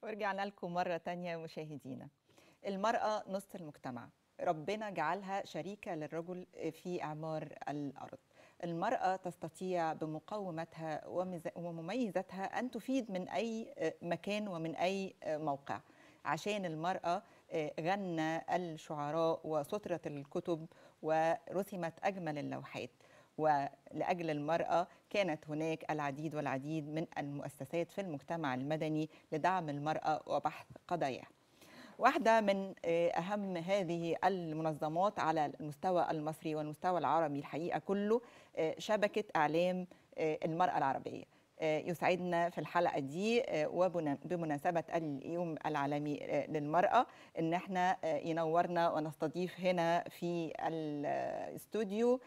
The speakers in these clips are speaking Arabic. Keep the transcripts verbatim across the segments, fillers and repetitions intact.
ورجعنا لكم مرة تانية مشاهدينا. المرأة نصف المجتمع، ربنا جعلها شريكة للرجل في إعمار الأرض. المرأة تستطيع بمقوماتها ومميزاتها أن تفيد من أي مكان ومن أي موقع. عشان المرأة غنى الشعراء وسطرت الكتب ورسمت أجمل اللوحات، ولأجل المرأة كانت هناك العديد والعديد من المؤسسات في المجتمع المدني لدعم المرأة وبحث قضاياها. واحدة من أهم هذه المنظمات على المستوى المصري والمستوى العربي الحقيقة كله شبكة إعلام المرأة العربية. يسعدنا في الحلقة دي وبمناسبة اليوم العالمي للمرأة إن احنا ينورنا ونستضيف هنا في الاستوديو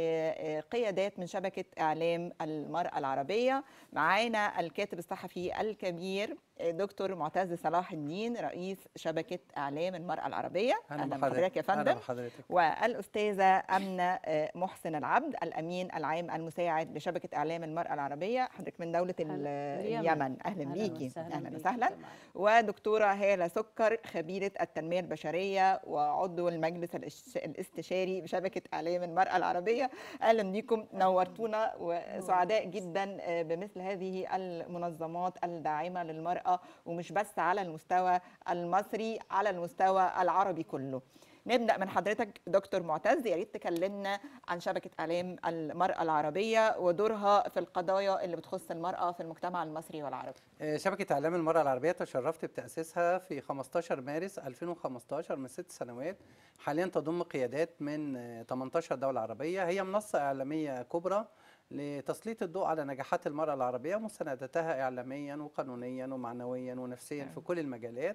قيادات من شبكة إعلام المرأة العربية. معانا الكاتب الصحفي الكبير دكتور معتز صلاح الدين رئيس شبكة إعلام المرأة العربية. أهلا بحضرتك يا فندم. أهلا بحضرتك. والأستاذة أمنة محسن العبد الأمين العام المساعد لشبكة إعلام المرأة العربية، حضرتك من دولة اليمن. أهلا بيكي. أهلا وسهلا. ودكتورة هالة سكر خبيرة التنمية البشرية وعضو المجلس الاستشاري بشبكة إعلام المرأة العربية. أهلا بيكم، نورتونا وسعداء جدا بمثل هذه المنظمات الداعمة للمرأة، ومش بس على المستوى المصري، على المستوى العربي كله. نبدأ من حضرتك دكتور معتز، يا ريت تكلمنا عن شبكة إعلام المرأة العربية ودورها في القضايا اللي بتخص المرأة في المجتمع المصري والعربي. شبكة إعلام المرأة العربية تشرفت بتأسيسها في خمستاشر مارس ألفين وخمستاشر من ست سنوات. حاليا تضم قيادات من ثمانية عشر دولة عربية. هي منصة إعلامية كبرى لتسليط الضوء على نجاحات المرأة العربية ومساندتها إعلاميا وقانونيا ومعنويا ونفسيا في كل المجالات.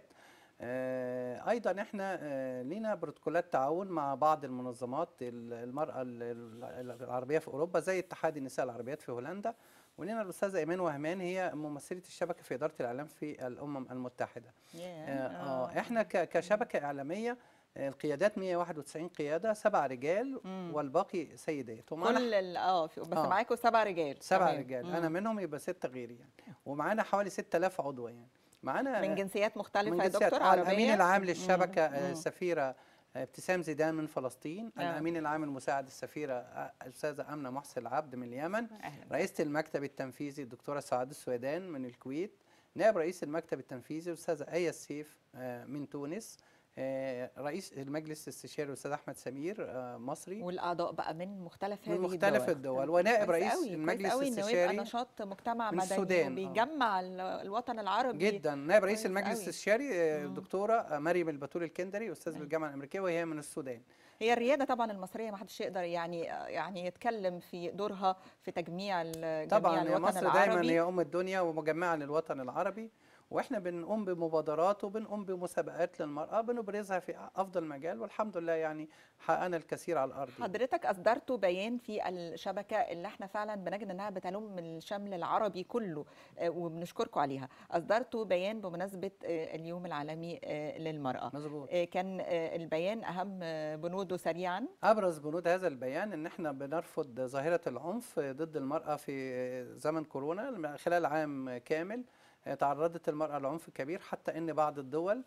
آه ايضا احنا آه لينا بروتوكولات تعاون مع بعض المنظمات المراه العربيه في اوروبا زي اتحاد النساء العربيات في هولندا، ولينا الاستاذه ايمان وهمان هي ممثله الشبكه في اداره الاعلام في الامم المتحده. yeah. آه آه احنا كشبكه اعلاميه القيادات مية وواحد وتسعين قياده، سبع رجال مم. والباقي سيدات. كل اه بس آه معاكم سبع رجال. سبع رجال مم. انا منهم، يبقى سته غيري يعني، ومعانا حوالي ستة آلاف عضو يعني. معانا من جنسيات مختلفة من يا دكتور عربية. الأمين العام للشبكة السفيرة ابتسام زيدان من فلسطين. آه. الأمين العام المساعد السفيرة الأستاذة أمنة محسن العبد من اليمن. رئيسة المكتب التنفيذي الدكتورة سعاد السويدان من الكويت. نائب رئيس المكتب التنفيذي الأستاذة آية السيف من تونس. رئيس المجلس الاستشاري الاستاذ احمد سمير مصري. والاعضاء بقى من مختلف هذه من مختلف الدول, الدول. ونائب رئيس قوي. المجلس قوي الاستشاري انه نشاط مجتمع من مدني السودان وبيجمع آه. الوطن العربي جدا. نائب رئيس المجلس الاستشاري الدكتوره مريم البتول الكندري استاذ بالجامعه الامريكيه وهي من السودان. هي الرياده طبعا المصريه ما حدش يقدر يعني يعني يتكلم في دورها في تجميع طبعا الوطن مصر العربي. دايما هي ام الدنيا ومجمعه للوطن العربي، واحنا بنقوم بمبادرات وبنقوم بمسابقات للمرأة بنبرزها في افضل مجال، والحمد لله يعني حققنا الكثير على الارض. حضرتك اصدرتوا بيان في الشبكة اللي احنا فعلا بنجد انها بتلم الشمل العربي كله وبنشكركم عليها. اصدرتوا بيان بمناسبة اليوم العالمي للمرأة. مظبوط. كان البيان اهم بنوده سريعا. ابرز بنود هذا البيان ان احنا بنرفض ظاهرة العنف ضد المرأة في زمن كورونا. خلال عام كامل تعرضت المرأة لعنف كبير، حتى ان بعض الدول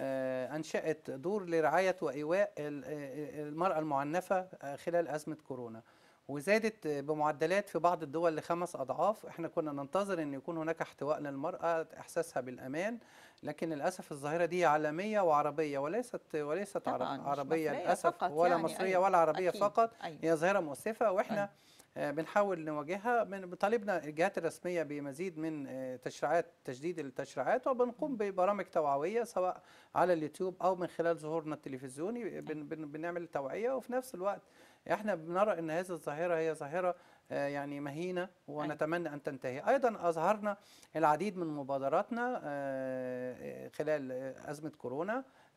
انشأت دور لرعاية وايواء المرأة المعنفة خلال ازمة كورونا، وزادت بمعدلات في بعض الدول لخمس اضعاف. احنا كنا ننتظر ان يكون هناك احتواء للمرأة، احساسها بالامان، لكن للاسف الظاهرة دي عالمية وعربية وليست وليست عربية للاسف، ولا يعني مصرية أيوة. ولا عربية أكيد. فقط. أيوة. هي ظاهرة مؤسفة، واحنا أيوة. بنحاول نواجهها. طالبنا الجهات الرسميه بمزيد من تشريعات، تجديد التشريعات، وبنقوم ببرامج توعويه سواء على اليوتيوب او من خلال ظهورنا التلفزيوني. بن بن بنعمل توعيه، وفي نفس الوقت احنا بنرى ان هذه الظاهره هي ظاهره يعني مهينه ونتمنى ان تنتهي. ايضا اظهرنا العديد من مبادراتنا خلال ازمه كورونا.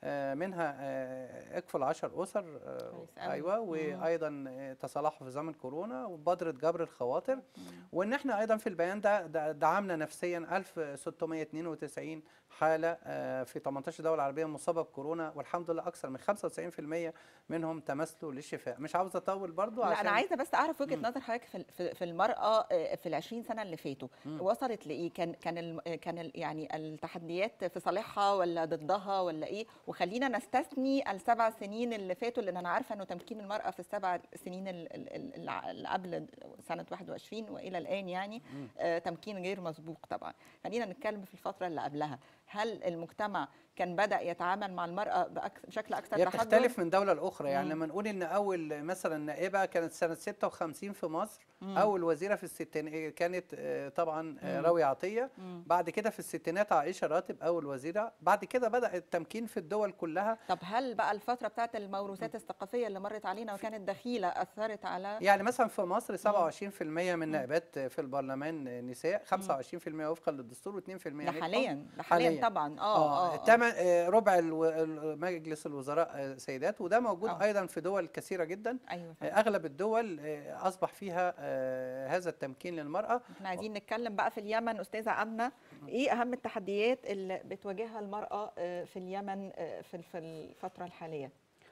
آه، منها آه، اكفل عشر اسر، آه، كويس أوي. ايوه، مم. وايضا آه، تصالحوا في زمن كورونا ومبادره جبر الخواطر. مم. وان احنا ايضا في البيان ده ده دعمنا نفسيا ألف وستمائة واثنين وتسعين حاله آه، في ثمانية عشر دوله عربيه مصابه بكورونا، والحمد لله اكثر من خمسة وتسعين بالمئة منهم تمثلوا للشفاء. مش عاوز اطول برضو لا انا عشان عايزه بس اعرف وجهه مم. نظر حضرتك في في في المراه آه، في ال عشرين سنه اللي فاتوا مم. وصلت لايه؟ كان كان ال كان ال يعني التحديات في صالحها ولا ضدها ولا ايه؟ وخلينا نستثني السبع سنين اللي فاتوا، لان انا عارفه انه تمكين المراه في السبع سنين ال- ال- ال- اللي قبل سنه واحد وعشرين والى الان يعني مم. آه، تمكين غير مسبوق طبعا. خلينا نتكلم في الفتره اللي قبلها. هل المجتمع كان بدأ يتعامل مع المرأة بأك- بشكل أكثر هي تحضر؟ بتختلف من دولة لأخرى. يعني مم. لما نقول إن أول مثلا نائبة كانت سنة ستة وخمسين في مصر، مم. أول وزيرة في الستينات كانت آه، طبعا آه، مم. راوية عطية. مم. بعد كده في الستينات عائشة راتب أول وزيرة. بعد كده بدأ التمكين في الدول كلها. طب هل بقى الفترة بتاعت الموروثات الثقافية اللي مرت علينا وكانت دخيلة أثرت على يعني مثلا في مصر سبعة وعشرين بالمئة من نائبات في البرلمان نساء، خمسة وعشرين بالمئة وفقا للدستور، و2% ده نجحوا. حاليا ده حاليا طبعا اه اه اه, آه. تمن آه، ربع الو- ال- مجلس الوزراء آه، سيدات، وده موجود آه. ايضا في دول كثيره جدا. ايوه آه، فعلا. اغلب الدول آه، اصبح فيها آه، هذا التمكين للمراه. احنا عايزين نتكلم بقى في اليمن. أستاذة أمنة، ايه أهم التحديات اللي بتواجهها المرأة آه، في اليمن آه، في في الفترة الحالية؟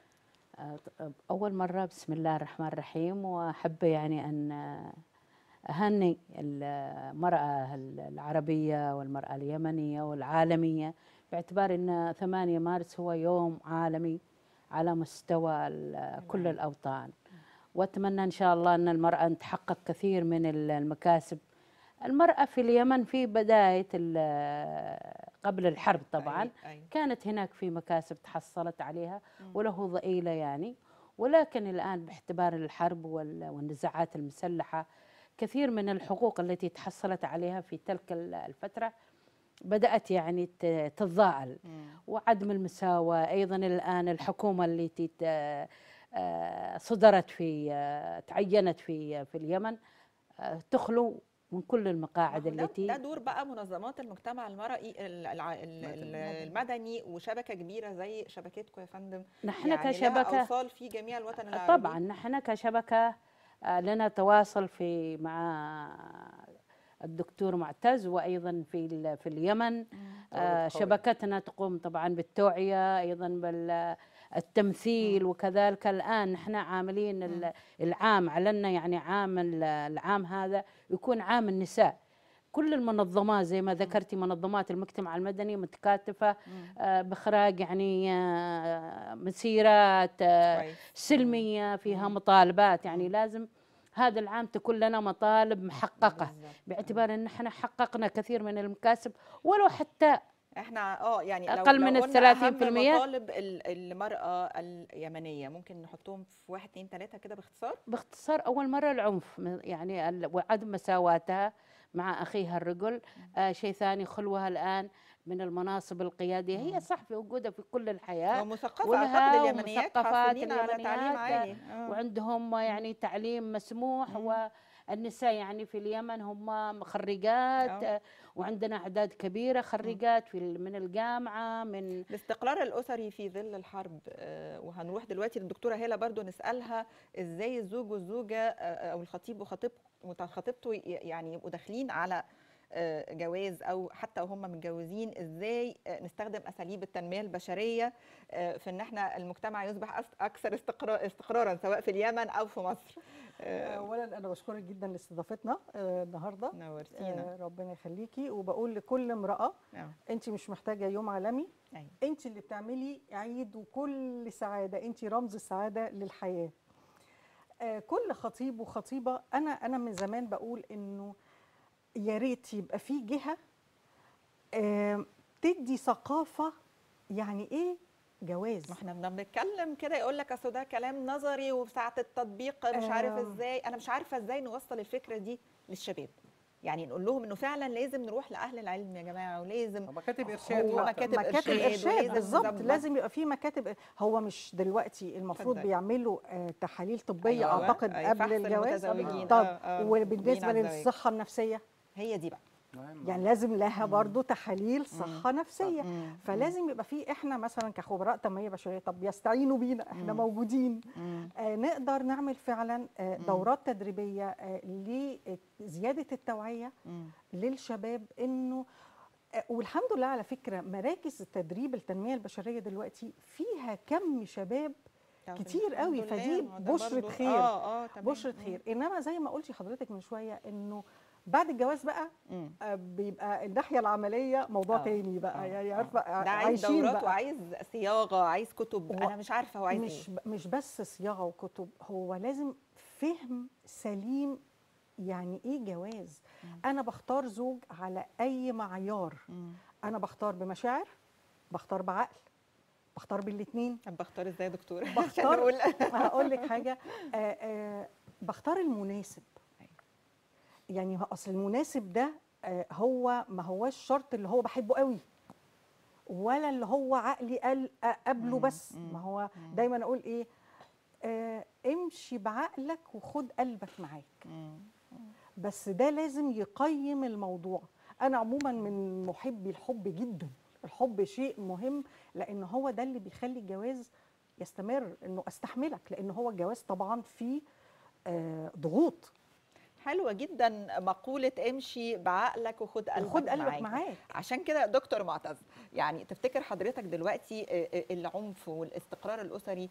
أول مرة بسم الله الرحمن الرحيم، وأحب يعني أن أهني المرأة العربية والمرأة اليمنية والعالمية، باعتبار أن ثمانية مارس هو يوم عالمي على مستوى كل الأوطان. وأتمنى إن شاء الله أن المرأة تحقق كثير من المكاسب. المرأة في اليمن في بداية قبل الحرب طبعا أيوة. أيوة. كانت هناك في مكاسب تحصلت عليها وله ضئيلة يعني، ولكن الآن باعتبار الحرب والنزاعات المسلحة كثير من الحقوق التي تحصلت عليها في تلك الفترة بدأت يعني تتضاءل، وعدم المساواة أيضا. الآن الحكومة التي صدرت في تعينت في في اليمن تخلو من كل المقاعد التي ده دور بقى منظمات المجتمع المرئي المدني وشبكه كبيره زي شبكتكم يا فندم. نحن يعني كشبكه لها اوصال في جميع الوطن العربي. طبعا نحن كشبكه لنا تواصل في مع الدكتور معتز، وايضا في في اليمن آه شبكتنا تقوم طبعا بالتوعيه ايضا بالتمثيل، وكذلك الان نحن عاملين العام علنا يعني عام العام هذا يكون عام النساء. كل المنظمات زي ما ذكرتي منظمات المجتمع المدني متكاتفه آه باخراج يعني آه مسيرات آه سلميه فيها مطالبات. يعني لازم هذا العام تكون لنا مطالب محققة، باعتبار ان احنا حققنا كثير من المكاسب ولو حتى احنا اه يعني اقل لو من لو الثلاثين في المئة. مطالب المرأة اليمنية ممكن نحطهم في واحد اثنين ثلاثة كده باختصار؟ باختصار أول مرة العنف يعني وعدم مساواتها مع أخيها الرجل. آه شيء ثاني خلوها الآن من المناصب القيادية. هي صح في وجودها في كل الحياة ومثقفة أعتقد اليمنيات حاصلين على تعليم عالي آه. وعندهم يعني تعليم مسموح. مم. والنساء يعني في اليمن هم خريجات آه. وعندنا أعداد كبيرة خريجات في من الجامعة. من الاستقرار الأسري في ظل الحرب آه وهنروح دلوقتي للدكتورة هالة برضو نسألها إزاي الزوج والزوجة آه أو الخطيب وخطيبته يعني يبقوا داخلين على جواز او حتى وهم متجوزين، ازاي نستخدم اساليب التنميه البشريه في ان احنا المجتمع يصبح اكثر استقرار استقرارا سواء في اليمن او في مصر. اولا انا بشكرك جدا لاستضافتنا النهارده، نورتينا ربنا يخليكي. وبقول لكل امراه أوه. انت مش محتاجه يوم عالمي، أيوة. انت اللي بتعملي عيد وكل سعاده، انت رمز السعاده للحياه. كل خطيب وخطيبه انا انا من زمان بقول انه يا ريت يبقى في جهه آه تدي ثقافه يعني ايه جواز. ما احنا بنتكلم كده يقول لك اصل ده كلام نظري وساعه التطبيق مش آه عارف ازاي. انا مش عارفه ازاي نوصل الفكره دي للشباب، يعني نقول لهم انه فعلا لازم نروح لاهل العلم يا جماعه، ولازم مكاتب ارشاد مكاتب مكاتب ارشاد بالظبط. لازم يبقى في مكاتب. هو مش دلوقتي المفروض فدأ. بيعملوا آه تحاليل طبيه أيوة. اعتقد أيوة. قبل الجواز. طب آه آه وبالنسبه للصحه النفسيه هي دي بقى يعني لازم لها برضو تحاليل صحه نفسيه. فلازم يبقى في احنا مثلا كخبراء تنميه بشريه، طب يستعينوا بينا، احنا مم. موجودين. آه نقدر نعمل فعلا آه دورات تدريبيه آه لزياده التوعيه مم. للشباب، انه آه والحمد لله على فكره مراكز التدريب التنميه البشريه دلوقتي فيها كم شباب كتير قوي، فدي بشرة خير. اه اه بشرة خير. انما زي ما قلتي حضرتك من شويه، انه بعد الجواز بقى آه بيبقى الناحيه العمليه موضوع أوه. تاني بقى. أوه. يعني عارفه ده عايز دورات وعايز صياغه، عايز كتب، انا مش عارفه هو عايز مش ايه. مش بس صياغه وكتب، هو لازم فهم سليم. يعني ايه جواز؟ مم. انا بختار زوج على اي معيار. مم. انا بختار بمشاعر، بختار بعقل، بختار بالاثنين. طب بختار ازاي يا دكتور؟ بختار هقول لك حاجه. آآ آآ بختار المناسب. يعني اصل المناسب ده هو ما هوش شرط اللي هو بحبه قوي، ولا اللي هو عقلي قال قبله بس. ما هو دايما اقول ايه، آه امشي بعقلك وخد قلبك معاك. بس ده لازم يقيم الموضوع. انا عموما من محبي الحب جدا. الحب شيء مهم، لان هو ده اللي بيخلي الجواز يستمر، انه استحملك، لان هو الجواز طبعا فيه آه ضغوط. حلوه جدا مقوله امشي بعقلك وخد قلبك, وخد قلبك معاك. معاك. عشان كده دكتور معتز، يعني تفتكر حضرتك دلوقتي العنف والاستقرار الاسري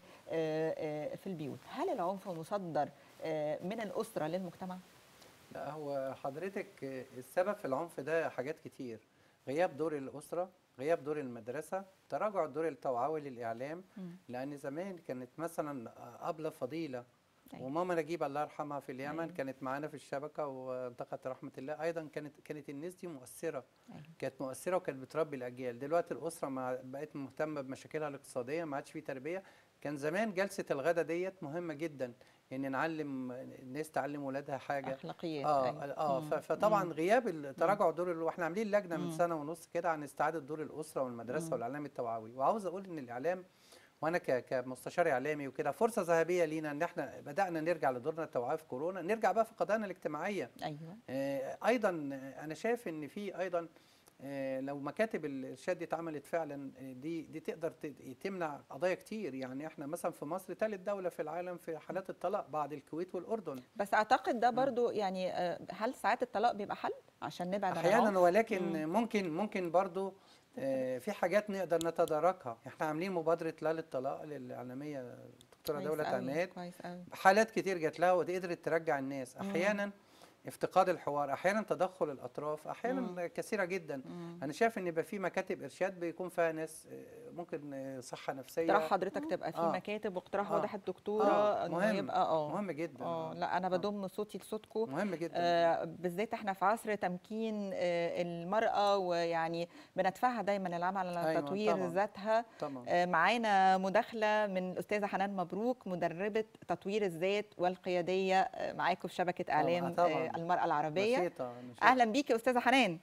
في البيوت، هل العنف مصدر من الاسره للمجتمع؟ لا، هو حضرتك السبب في العنف ده حاجات كتير. غياب دور الاسره، غياب دور المدرسه، تراجع الدور التوعوي للاعلام. م. لان زمان كانت مثلا ابله فضيله أيوة. وماما نجيب الله يرحمها في اليمن أيوة. كانت معانا في الشبكه وانتقلت رحمه الله. ايضا كانت كانت الناس دي مؤثره. أيوة. كانت مؤثره وكانت بتربي الاجيال. دلوقتي الاسره ما بقت مهتمه بمشاكلها الاقتصاديه، ما عادش في تربيه. كان زمان جلسه الغدا ديت مهمه جدا، ان نعلم الناس، تعلم ولادها حاجه اخلاقيات. اه أيوة. اه مم. فطبعا مم. غياب تراجع دور، واحنا عاملين لجنه من سنه ونص كده عن استعاده دور الاسره والمدرسه مم. والاعلام التوعوي. وعاوز اقول ان الاعلام، وانا كمستشار اعلامي وكده، فرصه ذهبيه لينا ان احنا بدانا نرجع لدورنا التوعوي في كورونا، نرجع بقى في قضايانا الاجتماعيه. ايوه. آه ايضا انا شايف ان في ايضا آه لو مكاتب الارشاد دي اتعملت فعلا، دي دي تقدر تمنع قضايا كتير. يعني احنا مثلا في مصر ثالث دوله في العالم في حالات الطلاق بعد الكويت والاردن. بس اعتقد ده برضو يعني هل ساعات الطلاق بيبقى حل عشان نبعد عن احيانا، ولكن مم. ممكن ممكن برضو آه في حاجات نقدر نتداركها. احنا عاملين مبادره لا للطلاق للاعلاميه الدكتوره دولة عماد، حالات كتير جات لها وقدرت ترجع الناس. احيانا مم. افتقاد الحوار، احيانا تدخل الاطراف، احيانا مم. كثيره جدا. مم. انا شايف ان يبقى في مكاتب ارشاد بيكون فيها ناس ممكن صحه نفسيه. اقتراح حضرتك تبقى في آه. مكاتب، واقتراح آه. واضح الدكتوره آه. انه مهم. يبقى اه مهم جدا. اه لا انا بضم آه. صوتي لصوتكم. مهم جدا. آه بالذات احنا في عصر تمكين آه المراه، ويعني بندفعها دايما العمل على أيوة تطوير طبعًا. ذاتها. طبعًا. آه معانا مداخله من الاستاذه حنان مبروك، مدربه تطوير الذات والقياديه آه معاكم في شبكه اعلام طبعًا. طبعًا. آه المراه العربيه. نشيطة. نشيطة. اهلا بيكي يا استاذه حنان.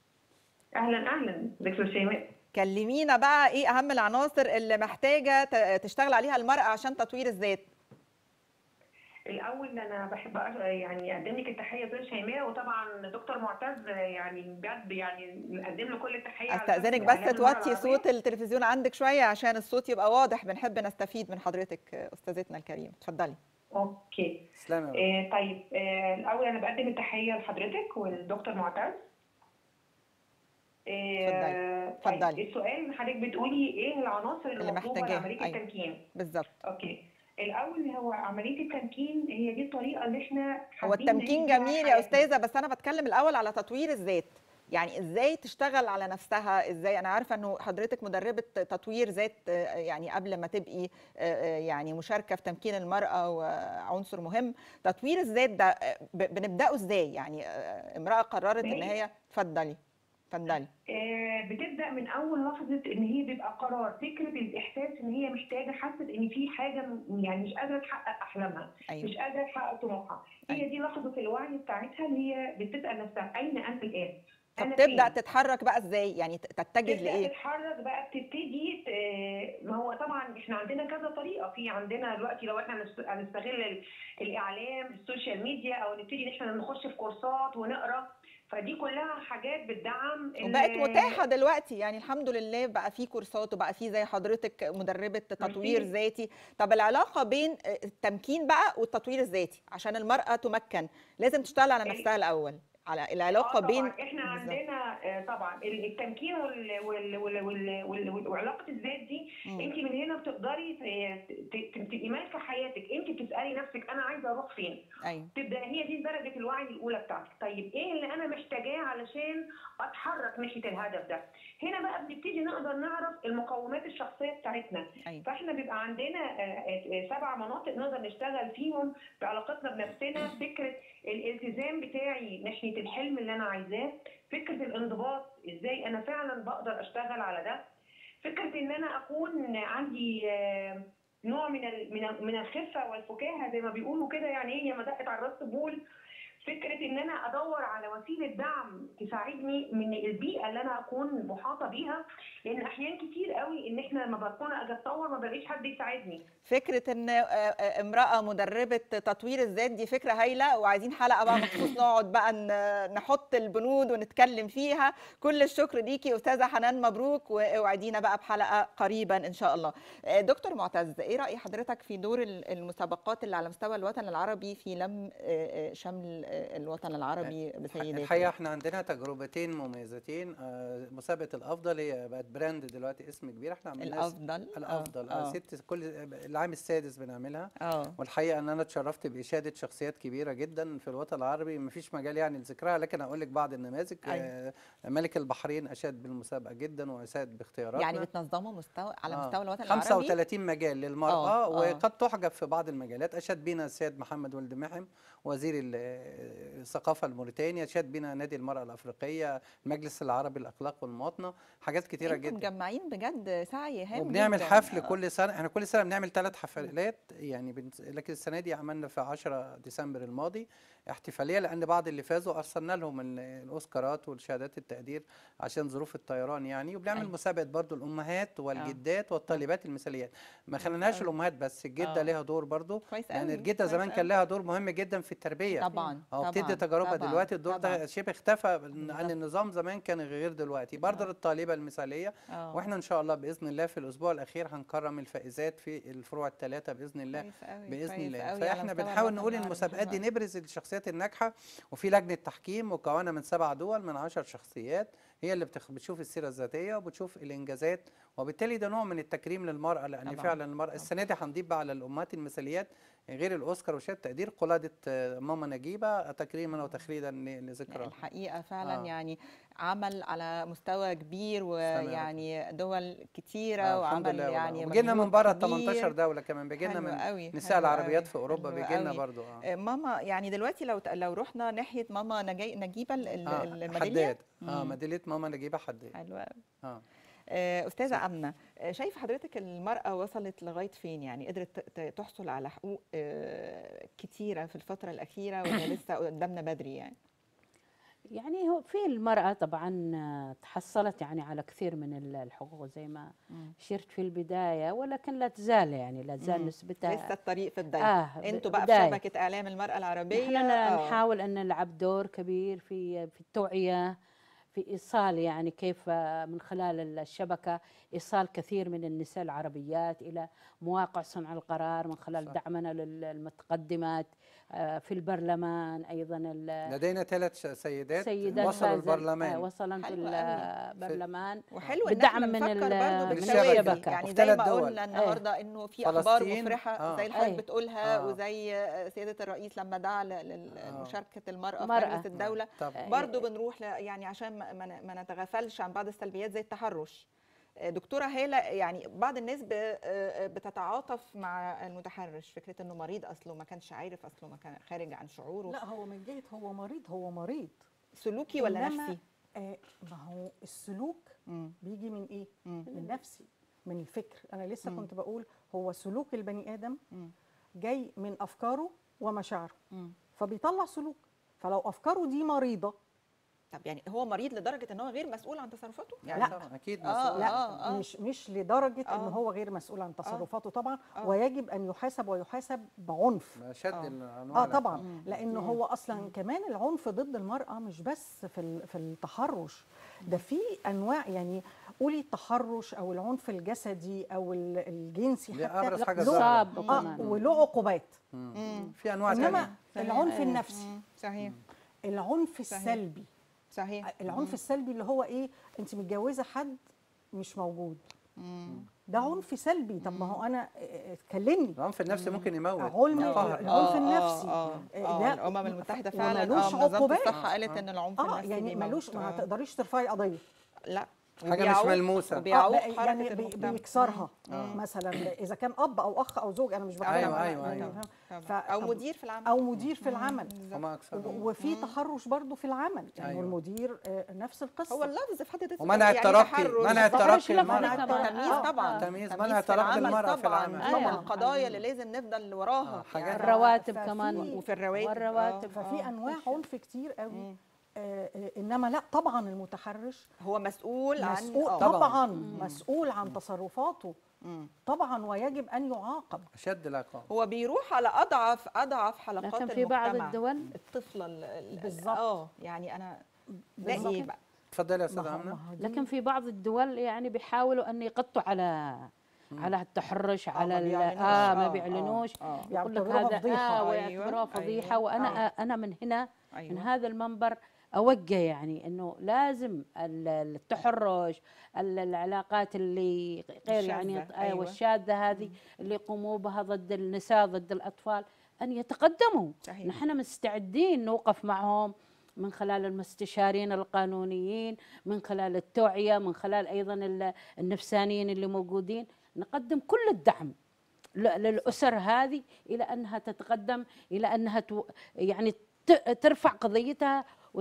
اهلا اهلا دكتور شيماء. كلمينا بقى ايه اهم العناصر اللي محتاجه تشتغل عليها المراه عشان تطوير الذات؟ الاول انا بحب يعني اقدم لك التحيه دكتور شيماء، وطبعا دكتور معتز يعني بجد يعني نقدم له كل التحيه. استاذنك بس توطي صوت التلفزيون عندك شويه عشان الصوت يبقى واضح، بنحب نستفيد من حضرتك استاذتنا الكريمه. اتفضلي. اوكي. تسلمي. آه طيب آه الاول انا بقدم التحيه لحضرتك والدكتور معتز. اتفضلي اتفضلي. السؤال اللي حضرتك بتقولي ايه العناصر اللي مطلوبه لعمليه أيوة. التمكين بالظبط. اوكي. الاول هو عمليه التمكين، هي دي الطريقه اللي احنا هو التمكين جميل يا استاذه، بس انا بتكلم الاول على تطوير الذات. يعني ازاي تشتغل على نفسها، ازاي؟ انا عارفه انه حضرتك مدربه تطوير ذات، يعني قبل ما تبقي يعني مشاركه في تمكين المراه وعنصر مهم. تطوير الذات ده بنبداه ازاي؟ يعني امراه قررت ان هي اتفضلي اتفضلي. آه بتبدا من اول لحظه ان هي بيبقى قرار، فكره الاحساس ان هي محتاجه، حاسه ان في حاجه يعني مش قادره تحقق احلامها. أيوة. مش قادره تحقق طموحها. أيوة. هي دي لحظه الوعي بتاعتها اللي هي بتسال نفسها اين انت الان؟ طب تبدا تتحرك بقى ازاي؟ يعني تتجه تبدأ لايه؟ تتحرك بقى، بتبتدي ت- ما هو طبعا احنا عندنا كذا طريقه. في عندنا دلوقتي لو احنا هنست- هنستغل ال- الاعلام، السوشيال ميديا، او نبتدي ان احنا نخش في كورسات ونقرا، فدي كلها حاجات بتدعم ال- وبقت متاحه دلوقتي، يعني الحمد لله بقى في كورسات وبقى في زي حضرتك مدربه تطوير ميرسي. ذاتي. طب العلاقه بين التمكين بقى والتطوير الذاتي عشان المراه تمكن لازم تشتغل على نفسها الاول، على العلاقه اه بين طبعا احنا بالظبط. عندنا آه، طبعا التمكين وال وال وال وال وال وال وعلاقه الذات دي، مم. انت من هنا بتقدري ت- ت- تبقي مالكه حياتك. انت بتسالي نفسك انا عايزه اروح فين. ايوه تبدا هي دي درجه الوعي الاولى بتاعتك. طيب ايه اللي انا محتاجاه علشان اتحرك ناحيه الهدف ده؟ هنا بقى بنبتدي نقدر نعرف المقومات الشخصيه بتاعتنا. ايوه فاحنا بيبقى عندنا آه، آه، سبع مناطق نقدر نشتغل فيهم بعلاقتنا بنفسنا. فكره الالتزام بتاعي ناحيه الحلم اللي انا عايزاه، فكره الانضباط ازاي انا فعلا بقدر اشتغل على ده، فكره ان انا اكون عندي آه، نوع من ال- من ال- من الخفه والفكاهه زي ما بيقولوا كده، يعني هي ما دقت على الراس بول. فكره ان انا ادور على وسيله دعم تساعدني من البيئه اللي انا اكون محاطه بيها، لان احيان كتير قوي ان احنا لما بكون اجي اتطور ما بلاقيش حد يساعدني. فكره ان آه، آه، امراه مدربه تطوير الذات دي فكره هايله، وعايزين حلقه بقى مخصوص نقعد بقى ن- نحط البنود ونتكلم فيها. كل الشكر ليكي استاذه حنان، مبروك، واوعدينا بقى بحلقه قريبا ان شاء الله. آه، دكتور معتز، ايه راي حضرتك في دور ال- المسابقات اللي على مستوى الوطن العربي في لم آه، آه، شمل آه، الوطن العربي بسيدات؟ الحقيقه احنا عندنا تجربتين مميزتين. آه، مسابقه الافضل هي بقت براند دلوقتي، اسم كبير. احنا عملناها الافضل الافضل اه آه. آه. ست كل العام السادس بنعملها. اه والحقيقه ان انا اتشرفت باشاده شخصيات كبيره جدا في الوطن العربي، مفيش مجال يعني لذكرها، لكن اقول لك بعض النماذج. أيوة. آه، ملك البحرين اشاد بالمسابقه جدا واشاد باختياراتنا. يعني بتنظموا مستوى على آه. مستوى الوطن خمسة العربي؟ وثلاثين مجال للمرأة. آه، آه. وقد تحجب في بعض المجالات. أشاد بنا السيد محمد ولد محم وزير ال- الثقافة الموريتاني، أشاد بنا نادي المرأة الأفريقية، المجلس العربي للأخلاق والمواطنة، حاجات كتيرة انتم جدا. مجمعين بجد سعي هام وبنعمل جدا. حفل آه. كل سنة. احنا كل سنة بنعمل ثلاث حفلات يعني بنت... لكن السنة دي عملنا في عشرة ديسمبر الماضي احتفالية، لأن بعض اللي فازوا أرسلنا لهم ال- الأوسكارات والشهادات التقدير عشان ظروف الطيران يعني. وبنعمل أيوة. مسابقة برضو الأمهات والجدات والطالبات المثاليات. ما خليناش أوي. الأمهات بس، الجدة آه. ليها دور برضو، كويس لأن قوي، الجدة كويس زمان كان قوي. لها دور مهم جدا في التربية. طبعا اه طبعا بتدي تجربة. طبعا دلوقتي الدور طبعا. ده شبه اختفى، لأن بالظبط. النظام زمان كان غير دلوقتي. برضو آه. الطالبة المثالية. آه. واحنا ان شاء الله باذن الله في الاسبوع الاخير هنكرم الفائزات في الفروع الثلاثه باذن الله. كويس قوي، باذن كويس الله. قوي على فاحنا مستوى بنحاول الوطن نقول العربي. المسابقات دي حلو قوي. نبرز الشخصيات الناجحه. وفي لجنه تحكيم مكونه من سبع دول من عشر شخصيات، هي اللي بتخ... بتشوف السيره الذاتيه وبتشوف الانجازات، وبالتالي ده نوع من التكريم للمراه، لان طبعاً. فعلا المراه السنه دي هنضيف بقى على الامهات المثاليات غير الاوسكار وشهاده تقدير قلاده آه، ماما نجيبه تكريما وتخليدا ل- لذكرى. الحقيقه فعلا آه. يعني عمل على مستوى كبير، سنة ويعني دول كتيره، آه الحمد وعمل لله. يعني وجينا من مجهود بره كبير. تمنتاشر دوله كمان، بيجي لنا حلو من قوي، نساء حلو العربيات قوي، في اوروبا، حلو بيجي لنا قوي. برضو. اه آه، ماما يعني دلوقتي لو لو رحنا ناحيه ماما نجي نجيبه ال- ال- اه الميداليه. حداد. اه مم. ميداليه ماما نجيبه حداد. حلو قوي. اه آه، أستاذة أمنة، آه، شايفة حضرتك المرأة وصلت لغاية فين؟ يعني قدرت ت- ت- تحصل على حقوق آه، كتيرة في الفترة الأخيرة، ولا لسه قدامنا بدري يعني؟ يعني هو في المرأة طبعا آه، تحصلت يعني على كثير من ال- الحقوق زي ما مم. شرت في البداية، ولكن لا تزال يعني لا تزال مم. نسبتها. لسه الطريق في الضيق. آه انتوا بقى بداية. في شبكة إعلام المرأة العربية. نحن آه. نحاول أن نلعب دور كبير في في التوعية، في إيصال يعني كيف من خلال الشبكة إيصال كثير من النساء العربيات إلى مواقع صنع القرار، من خلال صح. دعمنا للمتقدمات آه، في البرلمان أيضا. لدينا ثلاث سيدات, سيدات وصلوا فازت- البرلمان. آه، وصلن في حلو قوي. البرلمان. وحلو ان بدعم احنا من نفكر ال- برضو من بالتوازي، الشبكة. يعني وفي زي ثلاث ما دول. قلنا النهارده انه في اخبار فلسطين. مفرحه آه. زي اللي حضرتك أي. بتقولها، آه. وزي سياده الرئيس لما دعا لمشاركه المراه في مرأة. مجلس الدوله. طبعا. برضو بنروح ل- يعني عشان ما- ما ما نتغافلش عن بعض السلبيات زي التحرش. دكتورة هالة، يعني بعض الناس ب- بتتعاطف مع المتحرش، فكرة انه مريض اصله ما كانش عارف، اصله ما كان خارج عن شعوره. لا هو من جهه هو مريض، هو مريض سلوكي ولا إنما نفسي؟ آه ما هو السلوك مم. بيجي من ايه؟ مم. من نفسي، من الفكر. انا لسه مم. كنت بقول هو سلوك البني ادم مم. جاي من افكاره ومشاعره، مم. فبيطلع سلوك. فلو افكاره دي مريضه طب يعني هو مريض لدرجه ان هو غير مسؤول عن تصرفاته؟ يعني لا. طبعا اكيد آه، مسؤول. لا آه، آه. مش مش لدرجه آه. ان هو غير مسؤول عن تصرفاته طبعا، آه. ويجب ان يحاسب ويحاسب بعنف. شد آه. الانواع اه طبعا، مم. لان مم. هو اصلا كمان العنف ضد المراه مش بس في ال- في التحرش، ده في انواع، يعني قولي التحرش او العنف الجسدي او ال- الجنسي دي حتى ابرز حاجه الاغتصاب ظاهرة. اه كمان. وله عقوبات. مم. في انواع انما تانية. العنف أيوة. النفسي، مم. صحيح العنف صحيح. السلبي، صحيح. العنف السلبي اللي هو ايه، انت متجوزه حد مش موجود، مم. ده عنف سلبي. طب ما هو انا اه، اتكلمني العنف النفسي ممكن يموت علم قهر. العنف آه، النفسي اه اه، اه ده الامم المتحده فعلا وملوش اه منظمه عقوبات. الصحه قالت ان العنف اه النفسي يعني بيموت. ملوش، ما آه. تقدريش ترفعي قضيه. لا حاجة مش وبيعوق- ملموسة. اه وبيعوق بقى- حركه يعني بي- المجتمع. بيكسرها مم. مثلا اذا كان اب او اخ او زوج، انا مش بتكلم أيوة، على- أيوة، يعني أيوة. فاهم؟ طبعاً. ف- او طب- مدير في العمل او مدير في العمل. بالظبط. وما اكثر. و- وفي تحرش برضه في العمل، يعني أيوة. المدير آه، نفس القصه. هو اللفظ في حد ذاته ومنع يعني الترقي، تحرش. منع التحرش الترقي لفظي المرأة. كمان. تمييز آه، طبعا آه. تمييز، تمييز منع في ترقي العمل المرأة في طبعا العمل. من أيوة. القضايا اللي لازم نفضل وراها آه، حاجات- يعني. الرواتب ففي- كمان. وفي الرواتب والرواتب. آه، ففي آه. انواع عنف كتير قوي. مم. آه آه انما لا طبعا المتحرش هو مسؤول عن مسؤول آه. طبعاً. طبعا مسؤول عن تصرفاته مم. طبعا، ويجب ان يعاقب. شد العقاب. هو بيروح على اضعف اضعف حلقات لكن في بعض المجتمع. الدول الطفله ال- ال- بالظبط. اه يعني انا ده بالظبط. ايه بقى؟ اتفضلي يا ما استاذه هو- امنه. ما هو دي- لكن في بعض الدول يعني بيحاولوا ان يغطوا على على التحرش، على ما ال- بيعلنوش. اه ما آه، بيعلنوش. آه، آه. يقول لك يعتبروها هذا فضيحة. اه أيوة، ويعتبروها فضيحه. أيوة. وانا آه. انا من هنا أيوة. من هذا المنبر اوجه يعني انه لازم ال- التحرش، ال- العلاقات اللي غير يعني الشاذة، آه، أيوة. والشاذه هذه اللي يقوموا بها ضد النساء ضد الاطفال ان يتقدموا. صحيح. نحن مستعدين نوقف معهم من خلال المستشارين القانونيين، من خلال التوعيه، من خلال ايضا ال- النفسانيين اللي موجودين، نقدم كل الدعم ل- للأسر هذه إلى أنها تتقدم، إلى أنها تو يعني ت- ترفع قضيتها،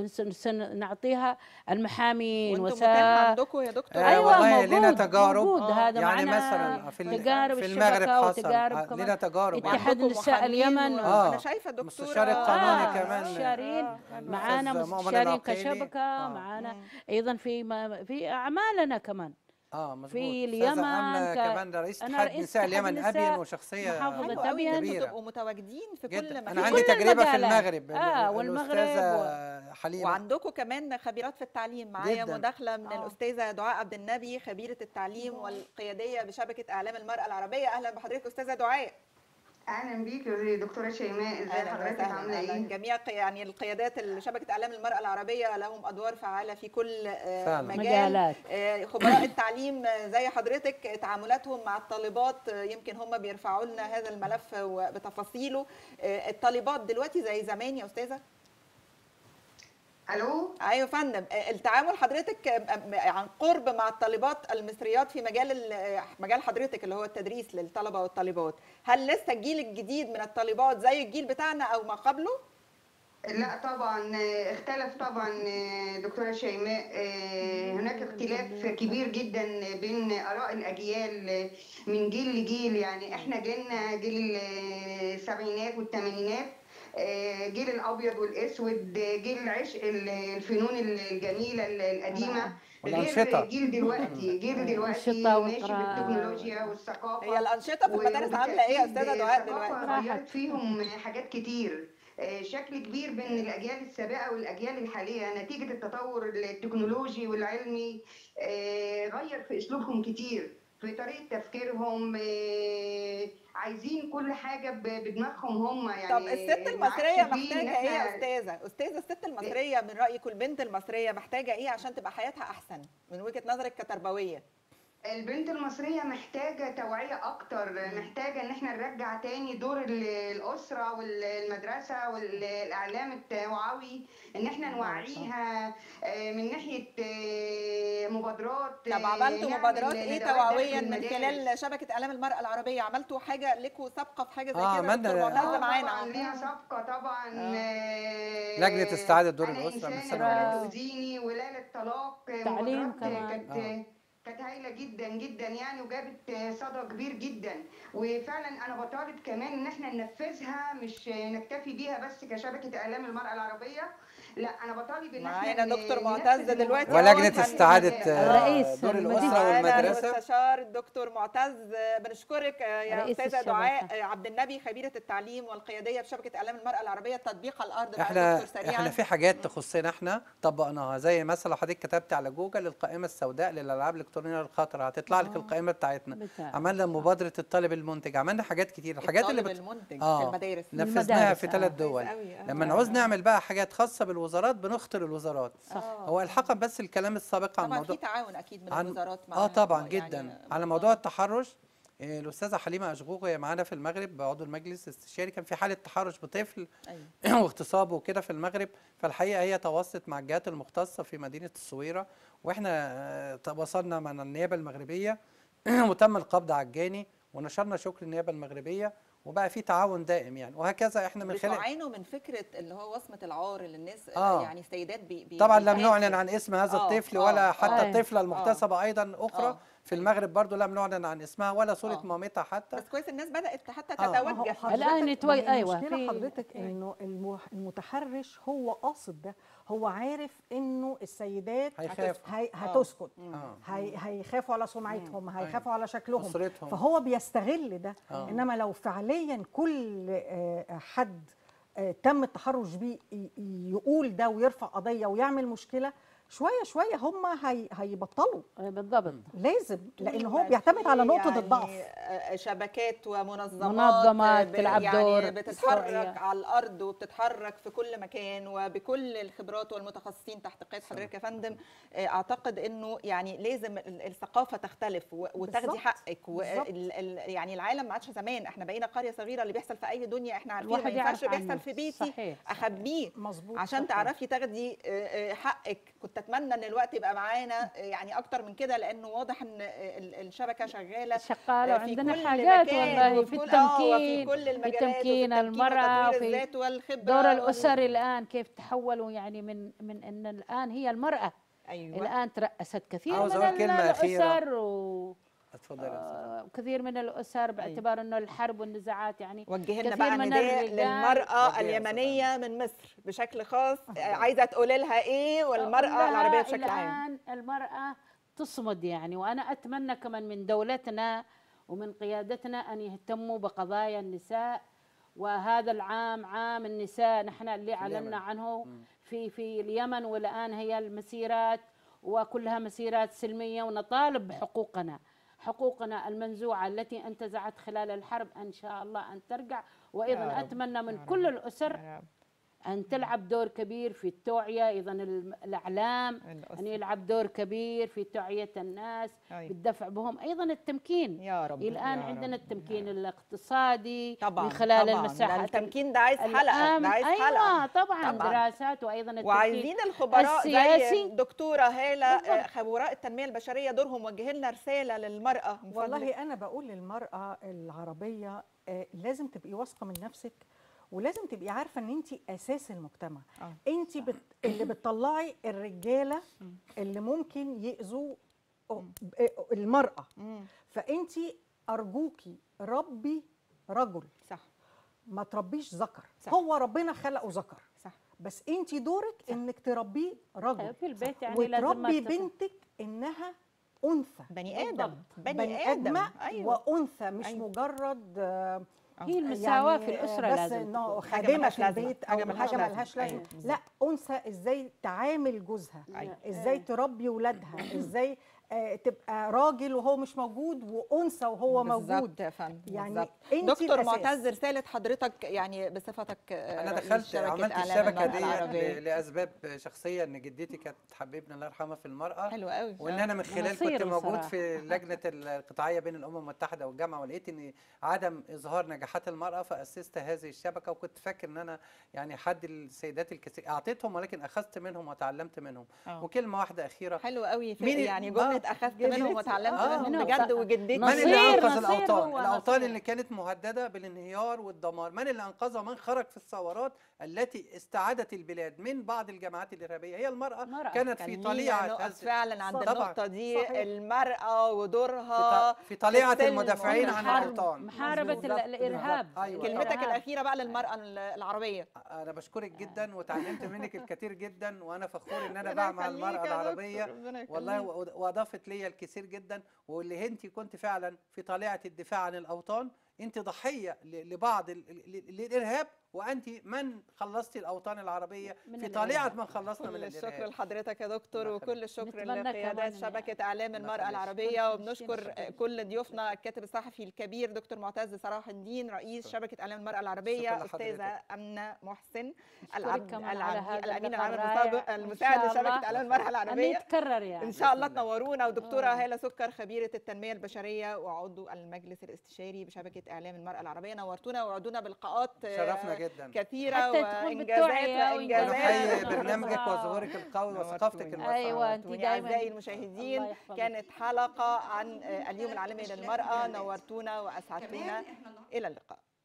ونعطيها المحامين وانتم متاح عندكم يا دكتور؟ آه، أيوة والله موجود، لنا تجارب. موجود. آه، هذا يعني معنا مثلا في ال- تجارب في المغرب الشبكة حصل وتجارب آه، كمان لنا تجارب يعني. اتحاد وعندكم نساء محامين اليمن و... آه. انا شايفه دكتور مستشار القانوني كمان. مستشارين آه. معانا، الأستاذ مؤمن مستشارين العقيلي. كشبكة آه. معانا مم. أيضا في ما في أعمالنا كمان اه مظبوط. في أستاذة اليمن أمنة ك- كمان رئيس أنا اتحاد رئيس نساء اتحاد اليمن النساء ابين وشخصيه محافظة حلو أبين. قوي ان انتوا كبيرة. تبقوا متواجدين في جدا. كل انا مكان. عندي كل تجربه في المجالات. المغرب. آه، ال- والمغرب الأستاذة حليمه. وعندكم كمان خبيرات في التعليم. معايا جداً. مداخله من آه. الاستاذه دعاء عبد النبي، خبيره التعليم والقياديه بشبكه اعلام المراه العربيه. اهلا بحضرتك استاذه دعاء. اهلا بيك يا دكتوره شيماء، ازي أهلاً حضرتك وسهلاً. عامله أهلاً. ايه؟ جميع قي- يعني القيادات شبكه اعلام المراه العربيه لهم ادوار فعاله في كل آه، فعلاً. مجال. مجالات. آه، خبراء التعليم آه، زي حضرتك تعاملاتهم مع الطالبات آه، يمكن هم بيرفعوا لنا هذا الملف بتفاصيله. آه، الطالبات دلوقتي زي زمان يا استاذه؟ الو. ايوه يا فندم. التعامل حضرتك عن قرب مع الطالبات المصريات في مجال ال- مجال حضرتك اللي هو التدريس للطلبه والطالبات، هل لسه الجيل الجديد من الطالبات زي الجيل بتاعنا او ما قبله؟ لا طبعا اختلف طبعا دكتوره شيماء، هناك اختلاف كبير جدا بين اراء الاجيال من جيل لجيل. يعني احنا جيلنا جيل السبعينات والثمانينات، جيل الابيض والاسود، جيل عشق الفنون الجميله القديمه، والأنشطة. غير جيل دلوقتي. جيل دلوقتي الأنشطة ماشي والقراءة. بالتكنولوجيا والثقافه. هي الانشطه في المدارس عامله ايه يا استاذه دعاء الثقافة دلوقتي؟ غيرت فيهم حاجات كتير، آه، شكل كبير بين الاجيال السابقه والاجيال الحاليه نتيجه التطور التكنولوجي والعلمي. آه، غير في اسلوبهم كتير، في طريقه تفكيرهم، آه، عايزين كل حاجه ب- بدماغهم هم. يعني طب الست ما عادش المصريه فيه إن محتاجه ايه يا إحنا- استاذه؟ استاذه الست المصريه من رايك البنت المصريه محتاجه ايه عشان تبقى حياتها احسن من وجهه نظرك كتربويه؟ البنت المصرية محتاجة توعية أكتر، محتاجة إن احنا نرجع تاني دور ال- الأسرة والمدرسة والإعلام التوعوي، إن احنا نوعيها آه، من ناحية آه، مبادرات. طب آه، عملتوا نعمل مبادرات ايه ندوات توعويا داخل من المدارس. خلال شبكه اعلام المراه العربيه؟ عملتوا حاجه لكم سابقه في حاجه زي آه، كده؟ عملنا- دكتور معتز آه، معانا طبعا أهو. ليها سابقة طبعا. آه. آه، لجنة استعادة دور أنا الأسرة من إنسانة سنة ولا ونص. تؤذيني، ولا للطلاق. تعليم مبادرات كمان. كانت كانت هايله جدا جدا يعني، وجابت صدى كبير جدا. وفعلا انا بطالب كمان ان احنا ننفذها، مش نكتفي بيها بس كشبكه اعلام المراه العربيه، لا انا بطالب ان احنا معانا دكتور معتز دلوقتي ولجنه استعاده الرئيس دور المدير. الاسره والمدرسه. المستشار الدكتور معتز، بنشكرك يا استاذه دعاء عبد النبي خبيره التعليم والقياديه بشبكه اعلام المراه العربيه تطبيق على الارض. احنا احنا في حاجات تخصنا احنا طبقناها، زي مثلا لو حضرتك كتبت على جوجل القائمه السوداء للالعاب الالكترونيه الخطره هتطلع لك القائمه بتاعتنا. عملنا مبادره الطالب المنتج، عملنا حاجات كتير. الحاجات اللي بت... المنتج آه. في المدارس نفذناها في ثلاث دول. لما نعوز نعمل بقى حاجات خاصه بالوزارات بنخطر الوزارات. صح. هو الحقا بس الكلام السابق عن طبعا موضوع في تعاون اكيد من عن... الوزارات مع اه طبعا يعني جدا على موضوع التحرش. الاستاذه حليمه اشغوغ وهي معانا في المغرب عضو المجلس الاستشاري، كان في حاله تحرش بطفل أيوة. واغتصابه وكده في المغرب، فالحقيقه هي تواصلت مع الجهات المختصه في مدينه الصويره، واحنا تواصلنا مع النيابه المغربيه وتم القبض على الجاني، ونشرنا شكر النيابه المغربيه، وبقى في تعاون دائم يعني. وهكذا احنا من خلال بتعانوا من فكره اللي هو وصمه العار اللي الناس آه. يعني السيدات بي بي طبعا لم نعلن عن اسم هذا آه. الطفل آه. ولا حتى آه. الطفله المغتصبه آه. ايضا اخرى آه. في المغرب برضو لم نعلن عن اسمها ولا صوره آه. مامتها حتى. بس كويس الناس بدات حتى تتوجه آه. الان يتوجه. ايوه المشكله حضرتك انه المتحرش هو قاصد ده، هو عارف انه السيدات هيخاف هي هتسكت آه. هي هيخافوا على سمعتهم، هيخافوا على شكلهم أسرتهم. فهو بيستغل ده آه. انما لو فعليا كل حد تم التحرش بيه يقول ده ويرفع قضيه ويعمل مشكله، شويه شويه هم هي هيبطلوا. بالضبط لازم، لان هو بيعتمد على نقطه يعني الضعف. شبكات ومنظمات منظمات بتلعب يعني دور بتتحرك على الارض وبتتحرك في كل مكان وبكل الخبرات والمتخصصين تحت قياده حضرتك يا فندم. اعتقد انه يعني لازم الثقافه تختلف وتاخدي حقك، يعني العالم ما عادش زمان، احنا بقينا قريه صغيره، اللي بيحصل في اي دنيا احنا عارفين، ما ينفعش بيحصل في بيتي صحيح. اخبيه مظبوط عشان صحيح. تعرفي تاخدي حقك. كنت اتمنى ان الوقت يبقى معانا يعني اكتر من كده، لانه واضح ان الشبكه شغاله شغاله وعندنا حاجات والله في التمكين، في كل المجالات، في تمكين المراه، في دور الاسر الان كيف تحولوا يعني من من ان الان هي المراه أيوة. الان ترأست كثير من الاسر و آه كثير من الاسر باعتبار انه الحرب والنزاعات يعني وجهنا بقى نداء للمراه اليمنيه من مصر بشكل خاص، عايزه تقولي لها ايه والمراه العربيه بشكل عام؟ الان المراه تصمد يعني، وانا اتمنى كمان من دولتنا ومن قيادتنا ان يهتموا بقضايا النساء. وهذا العام عام النساء نحن اللي اعلنا عنه في في اليمن، والان هي المسيرات وكلها مسيرات سلميه، ونطالب بحقوقنا، حقوقنا المنزوعة التي انتزعت خلال الحرب إن شاء الله أن ترجع. وأيضا أتمنى من كل الأسر أن تلعب دور كبير في التوعية، أيضا الإعلام أن يلعب دور كبير في توعية الناس بالدفع بهم، أيضا التمكين يا رب. الآن يا عندنا رب. التمكين الاقتصادي طبعا من خلال طبعا. المساحة. التمكين ده عايز حلقة، ده عايز حلقة. أيوة طبعا, طبعا دراسات، وأيضا التمكين وعايزين الخبراء زي الدكتورة هالة خبراء التنمية البشرية دورهم وجه لنا رسالة للمرأة. والله أنا بقول للمرأة العربية لازم تبقي واثقة من نفسك، ولازم تبقي عارفه ان انت اساس المجتمع. آه. انت بت... اللي بتطلعي الرجاله اللي ممكن ياذوا المراه. مم. فانت ارجوكي ربي رجل، صح، ما تربيش ذكر. هو ربنا خلقه ذكر، صح، بس انت دورك صح. انك تربيه رجل في البيت يعني، وتربي بنتك انها انثى، بني ادم، بني, بني ادم, آدم. أيوة. وانثى، مش أيوة. مجرد آه هي المساواة يعني في الأسرة، بس انه خادمة في البيت أو حاجة مالهاش لازمة. لا، أنثى إزاي تعامل جوزها، أيوة. إزاي تربي ولادها، إزاي آه تبقى راجل وهو مش موجود، وأنثى وهو موجود. بالظبط يا فندم. يعني دكتور معتز، رسالة حضرتك يعني بصفتك أنا دخلت عملت الشبكة دي لأسباب شخصية، إن جدتي كانت تحببني الله يرحمها في المرأة. حلو قوي. وإن أنا من خلال كنت موجود في لجنة القطاعية بين الأمم المتحدة والجامعة، ولقيت إن عدم إظهار نجاحات المرأة، فأسست هذه الشبكة. وكنت فاكر إن أنا يعني حد السيدات الكثير أعطيتهم، ولكن أخذت منهم وتعلمت منهم. أوه. وكلمة واحدة أخيرة، حلو قوي يعني جملة اكيد اخذت منهم وتعلمت آه. منهم بجد وجدتي. من اللي نصير- انقذ نصير الاوطان؟ هو الاوطان نصير. اللي كانت مهدده بالانهيار والدمار، من اللي انقذها؟ من خرج في الثورات التي استعادت البلاد من بعض الجماعات الارهابيه؟ هي المراه. المرأة. كانت كان في لينا طليعه نقف هذا- فعلا عند طبعاً. النقطه دي، صحيح. المراه في ودورها ط- في طليعه السلم المدافعين عن والحرب. الاوطان. محاربة بالظبط، ال- الإرهاب. بالظبط. أيوة كلمتك طبعاً. الاخيره بقى للمراه العربيه. انا بشكرك جدا وتعلمت منك الكثير جدا، وانا فخور ان انا ربنا بقى مع يخليك المراه يا دكتور، العربيه ربنا والله، يخليك. و- واضافت لي الكثير جدا. واللي انت كنت فعلا في طليعه الدفاع عن الاوطان، انت ضحيه ل- لبعض ال- ال- الارهاب، وانت من خلصتي الاوطان العربيه من في الإرهاب. طليعه من خلصنا من كل الشكر الارهاب. لحضرتك يا دكتور، الله وكل الشكر نتمنى لقيادات كمان شبكة إعلام المرأة يخليك. العربية، شكراً. وبنشكر شكراً. كل ضيوفنا الكاتب الصحفي الكبير دكتور معتز صلاح الدين رئيس شكراً. شبكة إعلام المرأة العربية، شكراً أستاذة لحضرتك. أمنة محسن أشكرك العبد كمان على العميد هذا الأمين اللقاء العام الرائع. المساعد وإن المساعد شاء لشبكة الله إعلام المرأة أن العربية. يتكرر يعني. إن شاء الله بإذن الله. تنورونا. ودكتورة آه. هالة سكر خبيرة التنمية البشرية وعضو المجلس الاستشاري بشبكة إعلام المرأة العربية، نورتونا ووعدونا بلقاءات شرفنا جدا. كثيرة حتى تكون وإنجازات بالتوعية وإنجازات. ونحيي نعم. برنامجك آه. وظهورك القوي وثقافتك المرفوعه. أيوة، أنت نورتوني. دايماً. أعزائي المشاهدين، الله يحفظك. كانت حلقة عن اليوم العالمي للمرأة، نورتونا وأسعدتونا. إلى اللقاء.